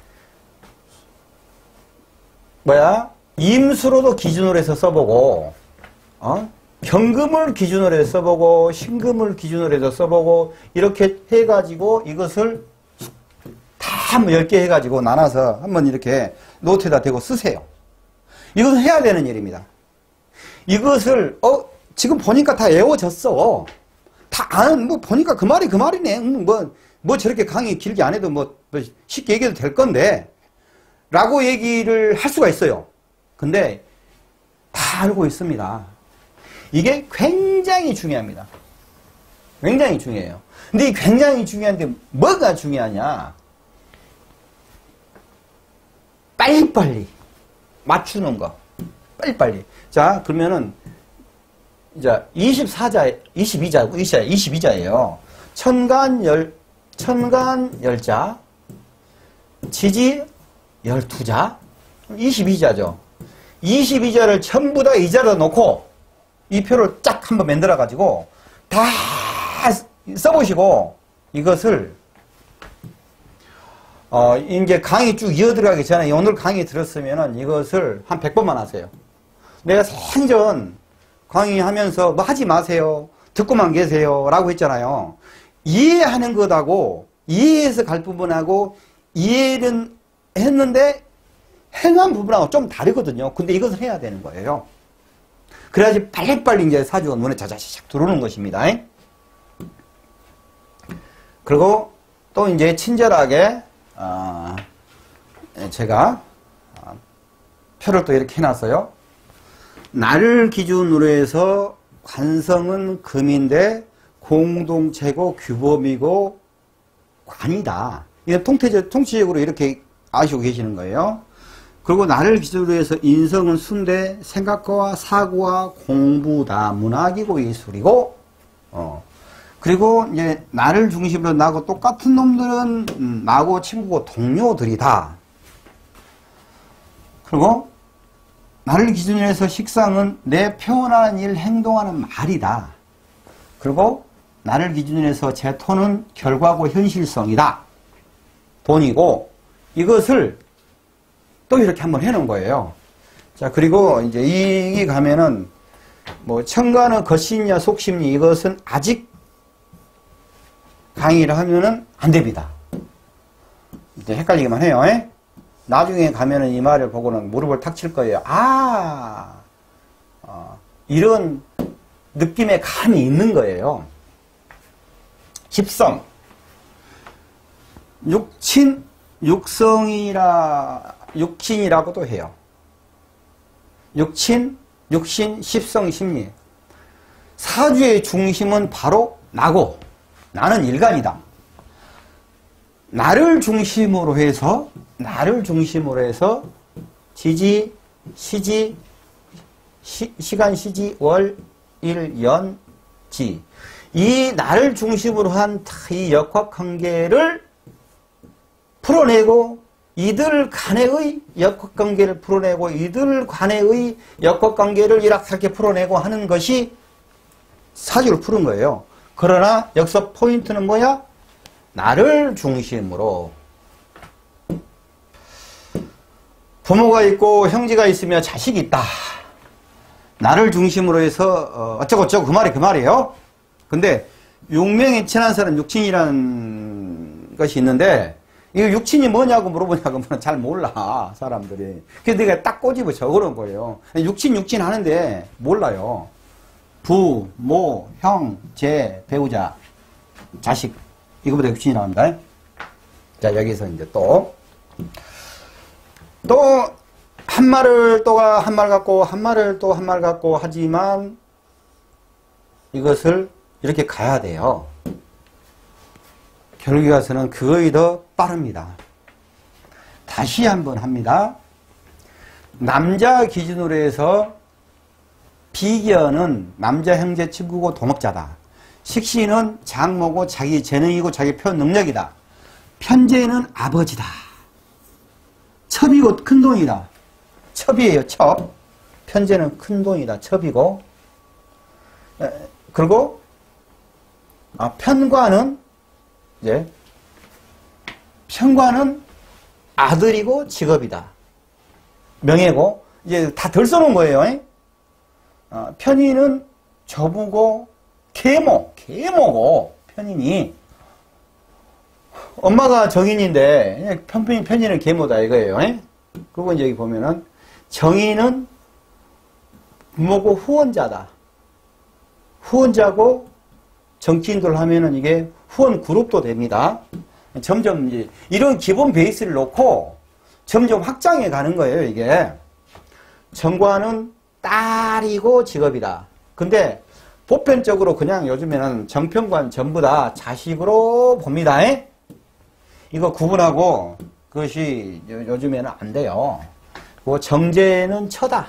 뭐야? 임수로도 기준으로 해서 써보고, 어? 경금을 기준으로 해서 써보고, 신금을 기준으로 해서 써보고, 이렇게 해가지고 이것을 다 한번 열 개 해가지고 나눠서 한번 이렇게 노트에다 대고 쓰세요. 이것은 해야 되는 일입니다. 이것을, 어, 지금 보니까 다 외워졌어. 다 아는, 뭐, 보니까 그 말이 그 말이네. 음, 뭐, 뭐 저렇게 강의 길게 안 해도 뭐, 뭐 쉽게 얘기해도 될 건데. 라고 얘기를 할 수가 있어요. 근데 다 알고 있습니다. 이게 굉장히 중요합니다. 굉장히 중요해요. 근데 이 굉장히 중요한데 뭐가 중요하냐? 빨리빨리 맞추는 거. 빨리빨리. 자, 그러면은 이제 이십사 자, 이십이 자, 이십이 자예요. 천간 열, 천간 열자, 지지 열두 자, 이십이 자죠. 이십이 자를 전부 다 이 자로 놓고 이 표를 쫙 한번 만들어 가지고 다 써보시고 이것을 어 이제 강의 쭉 이어 들어가기 전에 오늘 강의 들었으면은 이것을 한 백 번만 하세요. 내가 생전 강의하면서 뭐 하지 마세요, 듣고만 계세요 라고 했잖아요. 이해하는 것하고 이해해서 갈 부분하고 이해는 했는데 행한 부분하고 좀 다르거든요. 근데 이것을 해야 되는 거예요. 그래야지 빨리빨리 이제 사주가 눈에 자자자작 들어오는 것입니다. 그리고 또 이제 친절하게 어 제가 표를 또 이렇게 해놨어요. 나를 기준으로 해서 관성은 금인데 공동체고 규범이고 관이다. 이건 통태적, 통치적으로 이렇게 아시고 계시는 거예요. 그리고 나를 기준으로 해서 인성은 순대, 생각과 사고와 공부다. 문학이고 예술이고, 어. 그리고 이제 나를 중심으로 나하고 똑같은 놈들은 음, 나하고 친구고 동료들이다. 그리고 나를 기준으로 해서 식상은 내 표현하는 일, 행동하는 말이다. 그리고 나를 기준으로 해서 제 톤은 결과고 현실성이다. 돈이고, 이것을 또 이렇게 한번 해놓은 거예요. 자, 그리고 이제 이기 가면은 뭐 천간의 겉심리와 속심리 이것은 아직 강의를 하면은 안 됩니다. 이제 헷갈리기만 해요. 에? 나중에 가면은 이 말을 보고는 무릎을 탁 칠 거예요. 아, 어, 이런 느낌의 감이 있는 거예요. 십성, 육친, 육성이라, 육친이라고도 해요. 육친, 육신, 십성, 심리. 사주의 중심은 바로 나고, 나는 일간이다. 나를 중심으로 해서, 나를 중심으로 해서, 지지, 시지, 시, 시간, 시지, 월, 일, 연, 지. 이 나를 중심으로 한 이 역학관계를 풀어내고 이들 간의 역학관계를 풀어내고 이들 간의 역학관계를 이렇게 풀어내고 하는 것이 사주를 푸는 거예요. 그러나 여기서 포인트는 뭐야? 나를 중심으로. 부모가 있고 형제가 있으며 자식이 있다. 나를 중심으로 해서 어쩌고저쩌고 그 말이 그 말이에요. 근데 육명이 친한 사람 육친이라는 것이 있는데, 이거 육친이 뭐냐고 물어보냐고 잘 몰라, 사람들이. 그래서 내가 딱 꼬집어 적어놓은 거예요. 육친, 육친 하는데 몰라요. 부, 모, 형, 제, 배우자, 자식. 이거보다 육친이 나온다. 자, 여기서 이제 또, 또, 한 말을 또가 한 말 갖고, 한 말을 또 한 말 갖고 하지만, 이것을 이렇게 가야 돼요. 결국에 가서는 그거이 더 빠릅니다. 다시 한번 합니다. 남자 기준으로 해서 비견은 남자 형제 친구고 동업자다. 식신은 장모고 자기 재능이고 자기 표현 능력이다. 편재는 아버지다. 첩이고 큰 돈이다. 첩이에요, 첩. 편재는 큰 돈이다. 첩이고. 그리고 아, 편과는 이제 편과는 아들이고 직업이다. 명예고 이제 다 덜 써놓은 거예요. 어, 편인은 저부고 계모, 계모고 편인이 엄마가 정인인데 편편이 편인은 계모다 이거예요. 그리고 이제 여기 보면은 정인은 부모고 후원자다. 후원자고 정치인들 하면은 이게 후원 그룹도 됩니다. 점점 이제 이런 기본 베이스를 놓고 점점 확장해 가는 거예요, 이게. 정관은 딸이고 직업이다. 근데 보편적으로 그냥 요즘에는 정편관 전부 다 자식으로 봅니다. 이거 구분하고 그것이 요즘에는 안 돼요. 그 정제는 처다.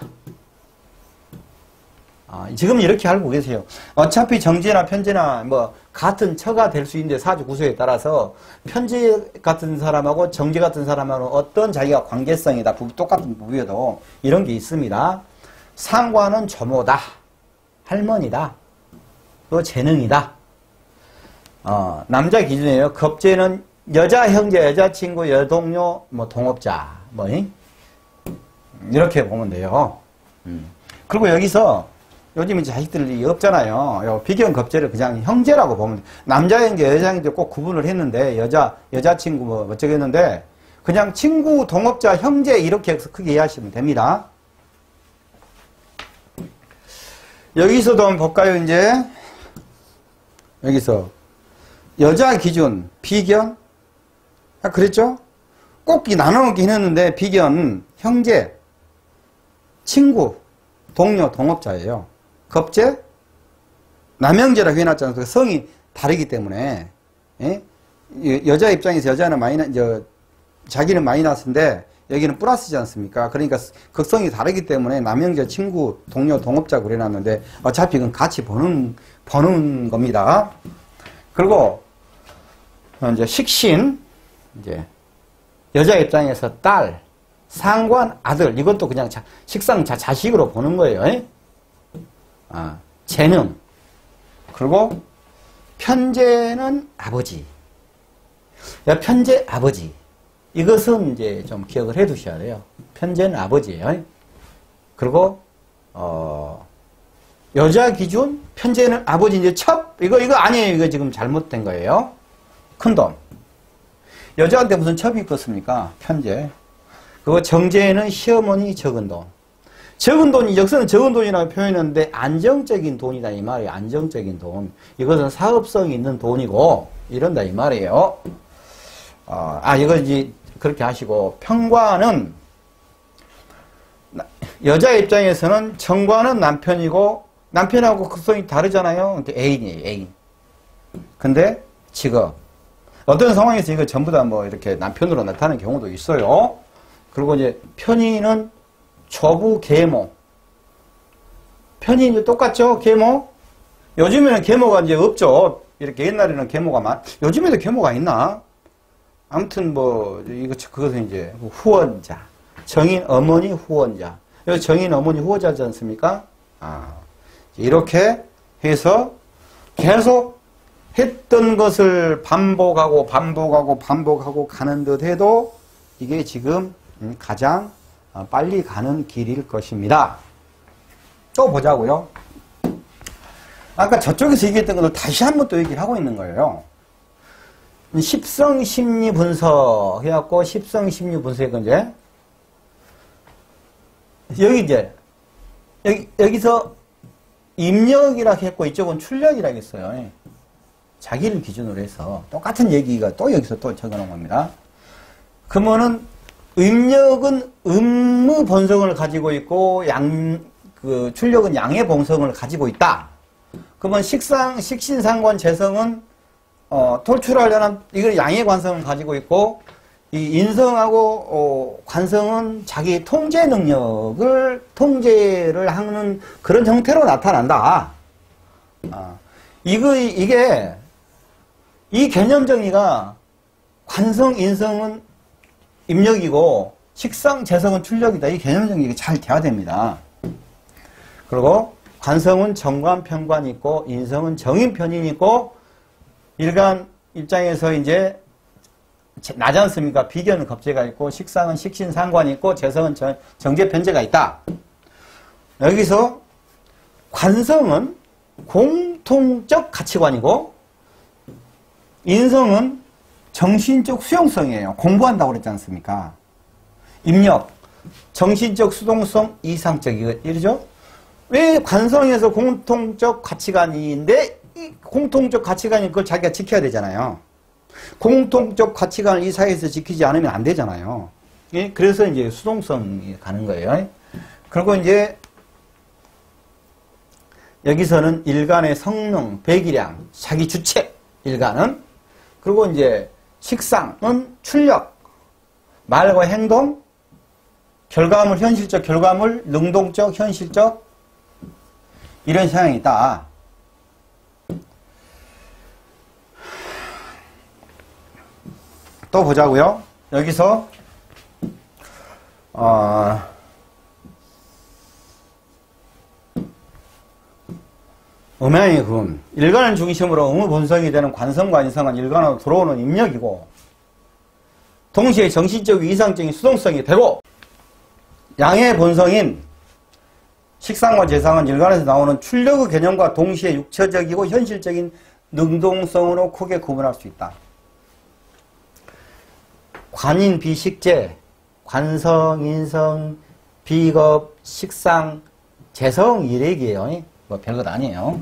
아, 지금 이렇게 알고 계세요. 어차피 정제나 편제나 뭐 같은 처가 될 수 있는데 사주 구조에 따라서 편제 같은 사람하고 정제 같은 사람하고 어떤 자기가 관계성이다. 부부, 똑같은 부부여도 이런 게 있습니다. 상관은 조모다. 할머니다. 또 재능이다. 어, 남자 기준이에요. 겁제는 여자 형제, 여자친구, 여동료, 뭐 동업자, 뭐 이렇게 보면 돼요. 음. 그리고 여기서 요즘 이제 자식들이 없잖아요. 비견 겁제를 그냥 형제라고 보면 돼. 남자 형제, 여자 형제 꼭 구분을 했는데 여자 여자친구 뭐 어쩌고 했는데 그냥 친구, 동업자, 형제 이렇게 크게 이해하시면 됩니다. 여기서도 한번 볼까요? 이제 여기서 여자 기준 비견 아, 그랬죠? 꼭 나눠놓긴 했는데 비견 형제, 친구, 동료, 동업자예요. 겁제, 남형제라고 해놨잖아요. 성이 다르기 때문에 예? 여자 입장에서 여자는 마이너, 저, 자기는 마이너스인데 여기는 플러스지 않습니까? 그러니까 극성이 다르기 때문에 남형제, 친구, 동료, 동업자고 해놨는데 어차피 이건 같이 보는 보는 겁니다. 그리고 이제 식신 이제 여자 입장에서 딸, 상관, 아들 이것도 그냥 자, 식상 자, 자식으로 보는 거예요. 에? 아, 재능 그리고 편재는 아버지. 야, 편재 아버지. 이것은 이제 좀 기억을 해 두셔야 돼요. 편재는 아버지예요. 그리고 어, 여자 기준 편재는 아버지 이제 첩 이거 이거 아니에요. 이거 지금 잘못된 거예요. 큰 돈. 여자한테 무슨 첩이 있겠습니까? 편재. 그리고 정제는 시어머니 적은 돈. 적은 돈이 역서는 적은 돈이라고 표현했는데 안정적인 돈이다 이 말이에요. 안정적인 돈. 이것은 사업성이 있는 돈이고 이런다 이 말이에요. 어, 아 이거 이제 그렇게 하시고 편과는 여자 입장에서는 정과는 남편이고 남편하고 극성이 다르잖아요. 애인이에요. 애인. 근데 직업. 어떤 상황에서 이거 전부 다 뭐 이렇게 남편으로 나타나는 경우도 있어요. 그리고 이제 편인은 조부 계모. 편인이 똑같죠? 계모. 요즘에는 계모가 이제 없죠. 이렇게 옛날에는 계모가 많. 요즘에도 계모가 있나? 아무튼 뭐 이거 그것은 이제 후원자. 정인 어머니 후원자. 여기 정인 어머니 후원자지 않습니까? 아 이렇게 해서 계속 했던 것을 반복하고 반복하고 반복하고 가는 듯 해도 이게 지금 가장 빨리 가는 길일 것입니다. 또 보자고요. 아까 저쪽에서 얘기했던 것을 다시 한번 또 얘기를 하고 있는 거예요. 십성심리 분석 해갖고 십성심리 분석은 이제 여기 이제 여기 여기서 입력이라 했고 이쪽은 출력이라 했어요. 자기를 기준으로 해서 똑같은 얘기가 또 여기서 또 적어놓은 겁니다. 그러면은 입력은 음무 본성을 가지고 있고 양 그 출력은 양의 본성을 가지고 있다. 그러면 식상 식신상관 재성은 어, 돌출하려는 이걸 양의 관성을 가지고 있고 이 인성하고 어, 관성은 자기 통제 능력을 통제를 하는 그런 형태로 나타난다. 아, 이거 이게 이 개념 정의가 관성 인성은 입력이고 식상 재성은 출력이다. 이 개념 정의가 잘 돼야 됩니다. 그리고 관성은 정관 편관이 있고 인성은 정인 편인이 있고 일간 입장에서 이제 나지 않습니까? 비견은 겁재가 있고 식상은 식신 상관이 있고 재성은 정, 정제 편제가 있다. 여기서 관성은 공통적 가치관이고 인성은 정신적 수용성이에요. 공부한다고 그랬지 않습니까? 입력, 정신적 수동성 이상적이죠. 이러죠? 왜 관성에서 공통적 가치관인데 이 공통적 가치관이 그걸 자기가 지켜야 되잖아요. 공통적 가치관을 이 사회에서 지키지 않으면 안 되잖아요. 예? 그래서 이제 수동성이 가는 거예요. 그리고 이제 여기서는 일간의 성능, 배기량, 자기 주체, 일간은 그리고 이제 식상은 출력, 말과 행동, 결과물, 현실적 결과물, 능동적, 현실적 이런 성향이 있다. 또 보자고요. 여기서 어, 음양의 금, 일간을 중심으로 의무 본성이 되는 관성과 인성은 일간으로 들어오는 입력이고 동시에 정신적 이상적인 수동성이 되고 양의 본성인 식상과 재상은 일간에서 나오는 출력의 개념과 동시에 육체적이고 현실적인 능동성으로 크게 구분할 수 있다. 관인 비식재, 관성, 인성, 비겁, 식상, 재성 이래기예요. 뭐 별것 아니에요.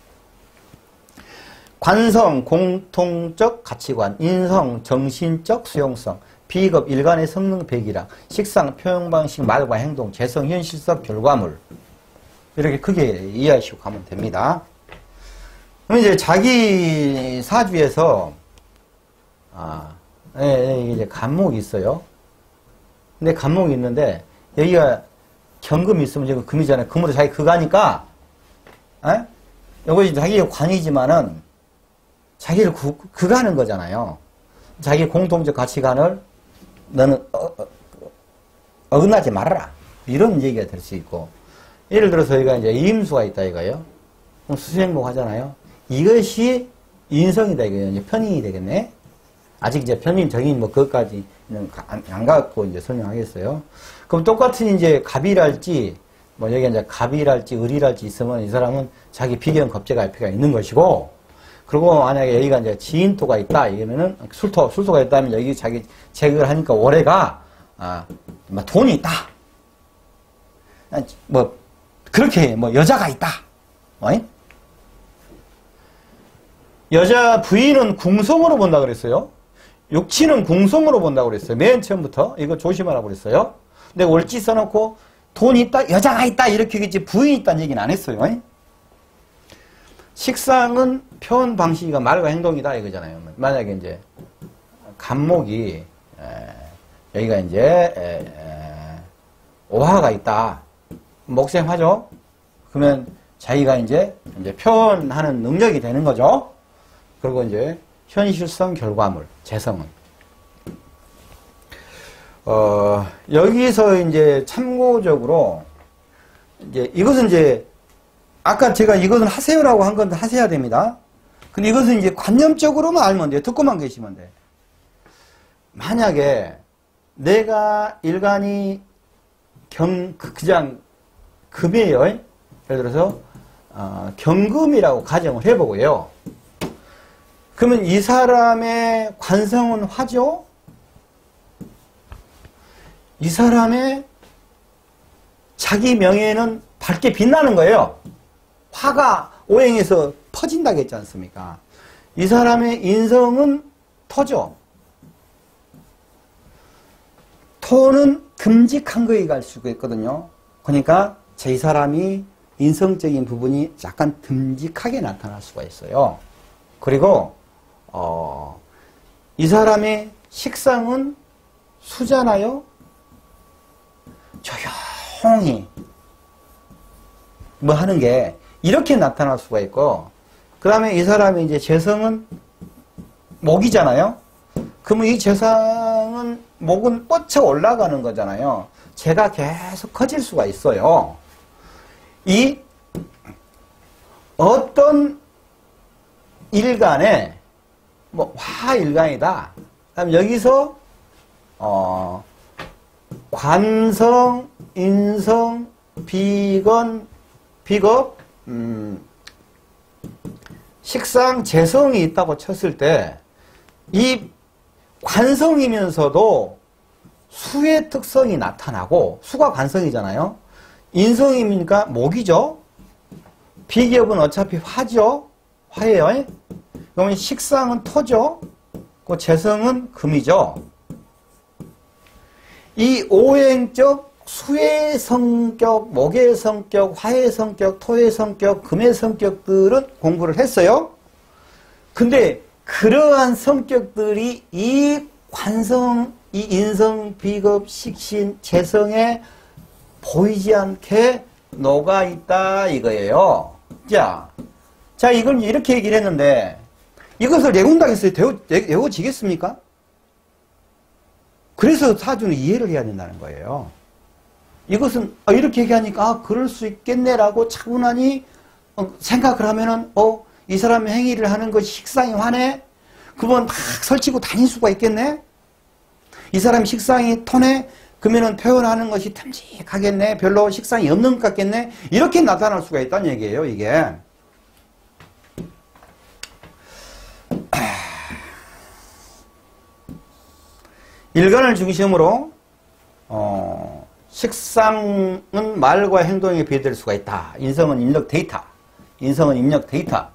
관성, 공통적 가치관, 인성, 정신적 수용성, 비겁, 일간의 성능 배기량, 식상, 표현 방식, 말과 행동, 재성, 현실적 결과물. 이렇게 크게 이해하시고 가면 됩니다. 그럼 이제 자기 사주에서, 아, 예, 예, 이제 간목이 있어요. 근데 간목이 있는데, 여기가 경금이 있으면 지금 금이잖아요. 금으로 자기 그가니까, 예? 이것이 자기의 관이지만은, 자기를 구, 그가는 거잖아요. 자기 공통적 가치관을 너는 어, 어, 어긋나지 말아라. 이런 얘기가 될 수 있고. 예를 들어서 여기가 이제 임수가 있다 이거예요. 그럼 수생목 하잖아요. 이것이 인성이다 이거예요. 이제 편인이 되겠네. 아직 이제 편인, 정인 뭐 그것까지는 안, 안 갖고 이제 설명하겠어요. 그럼 똑같은 이제 갑이랄지 뭐 여기 이제 갑이랄지 을이랄지 있으면 이 사람은 자기 비견 겁재가 알피가 있는 것이고, 그리고 만약에 여기가 이제 지인토가 있다 이러면은 술토 술토가 있다면 여기 자기 제거를 하니까 올해가 아 뭐 돈이 있다. 뭐 그렇게 뭐 여자가 있다. 어이? 여자 부인은 궁성으로 본다 그랬어요. 육친은 궁성으로 본다고 그랬어요. 맨 처음부터 이거 조심하라고 그랬어요. 근데 월지 써놓고 돈 있다, 여자가 있다 이렇게겠지 부인이 있다는 얘기는 안 했어요. 어이? 식상은 표현 방식이가 말과 행동이다 이거잖아요. 만약에 이제 간목이 에, 여기가 이제 에, 에, 오화가 있다. 목생화죠. 그러면 자기가 이제 이제 표현하는 능력이 되는 거죠. 그리고 이제 현실성 결과물, 재성은 어, 여기서 이제 참고적으로 이제 이것은 이제 아까 제가 이것은 하세요라고 한 건데 하셔야 됩니다. 근데 이것은 이제 관념적으로만 알면 돼요. 듣고만 계시면 돼. 만약에 내가 일간이 경, 그냥 금이에요. 예를 들어서, 어, 경금이라고 가정을 해보고요. 그러면 이 사람의 관성은 화죠? 이 사람의 자기 명예는 밝게 빛나는 거예요. 화가 오행에서 퍼진다고 했지 않습니까? 이 사람의 인성은 토죠. 토는 듬직한 거에 갈 수가 있거든요. 그러니까 제 사람이 인성적인 부분이 약간 듬직하게 나타날 수가 있어요. 그리고 어, 이 사람의 식상은 수잖아요. 조용히 뭐 하는 게 이렇게 나타날 수가 있고, 그 다음에 이 사람의 이제 재성은 목이잖아요. 그러면 이 재성은 목은 뻗쳐 올라가는 거잖아요. 재가 계속 커질 수가 있어요. 이 어떤 일간에 뭐 화일간이다. 그럼 여기서 어 관성, 인성, 비건, 비겁, 음, 식상, 재성이 있다고 쳤을 때 이 관성이면서도 수의 특성이 나타나고, 수가 관성이잖아요. 인성이니까 목이죠. 비기업은 어차피 화죠. 화예요. 그러면 식상은 토죠. 그 재성은 금이죠. 이 오행적 수의 성격, 목의 성격, 화의 성격, 토의 성격, 금의 성격들은 공부를 했어요. 근데 그러한 성격들이 이 관성, 이 인성, 비급, 식신, 재성에 보이지 않게 녹아있다 이거예요. 자, 자 이걸 이렇게 얘기를 했는데 이것을 내군다겠어요? 외워지겠습니까? 그래서 사주는 이해를 해야 된다는 거예요. 이것은 아, 이렇게 얘기하니까 아, 그럴 수 있겠네라고 차분하니 어, 생각을 하면은 어, 이 사람의 행위를 하는 것이 식상이 화네? 그러면 막 설치고 다닐 수가 있겠네? 이 사람이 식상이 토네? 그러면은 표현하는 것이 탐직하겠네? 별로 식상이 없는 것 같겠네? 이렇게 나타날 수가 있다는 얘기예요, 이게. 일간을 중심으로 어, 식상은 말과 행동에 비례될 수가 있다. 인성은 입력 데이터. 인성은 입력 데이터.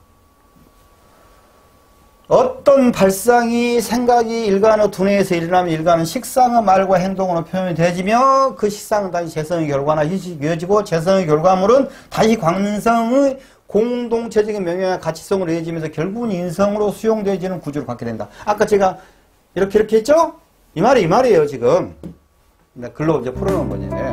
어떤 발상이 생각이 일간의 두뇌에서 일어나면 일간은 식상의 말과 행동으로 표현이 되지며 그 식상은 다시 재성의 결과나 희식이 이어지고 재성의 결과물은 다시 관성의 공동체적인 명예와 가치성으로 이어지면서 결국은 인성으로 수용되어지는 구조를 갖게 된다. 아까 제가 이렇게 이렇게 했죠? 이 말이 이 말이에요 지금. 글로 이제 풀어놓은 거지.